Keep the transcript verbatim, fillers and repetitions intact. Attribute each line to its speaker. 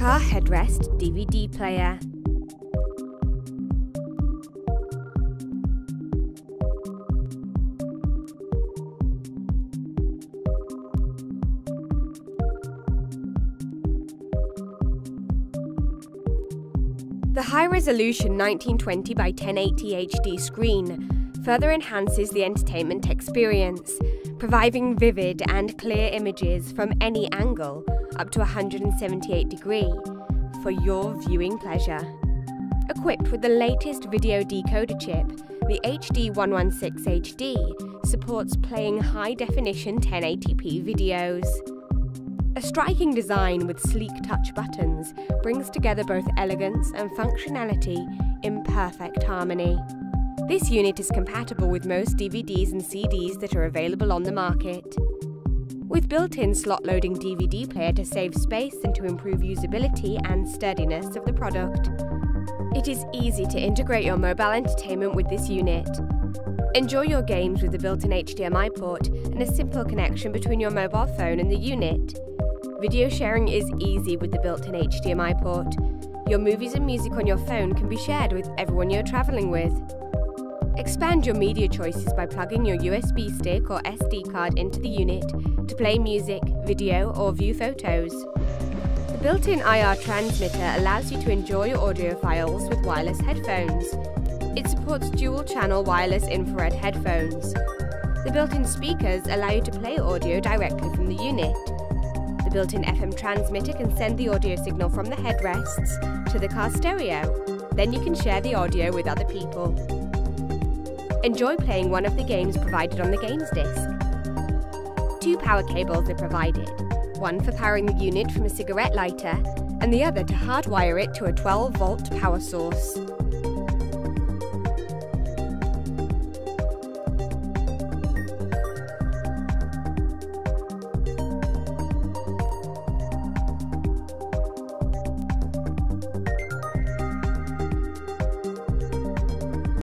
Speaker 1: Car headrest D V D player. The high-resolution nineteen twenty by ten eighty H D screen further enhances the entertainment experience, providing vivid and clear images from any angle up to one hundred seventy-eight degree for your viewing pleasure. Equipped with the latest video decoder chip, the H D one sixteen H D supports playing high-definition ten eighty p videos. A striking design with sleek touch buttons brings together both elegance and functionality in perfect harmony. This unit is compatible with most D V Ds and C Ds that are available on the market. With built-in slot-loading D V D player to save space and to improve usability and sturdiness of the product, it is easy to integrate your mobile entertainment with this unit. Enjoy your games with the built-in H D M I port and a simple connection between your mobile phone and the unit. Video sharing is easy with the built-in H D M I port. Your movies and music on your phone can be shared with everyone you're traveling with. Expand your media choices by plugging your U S B stick or S D card into the unit to play music, video, or view photos. The built-in I R transmitter allows you to enjoy audio files with wireless headphones. It supports dual-channel wireless infrared headphones. The built-in speakers allow you to play audio directly from the unit. The built-in F M transmitter can send the audio signal from the headrests to the car stereo. Then you can share the audio with other people. Enjoy playing one of the games provided on the games disc. Two power cables are provided, one for powering the unit from a cigarette lighter and the other to hardwire it to a twelve volt power source.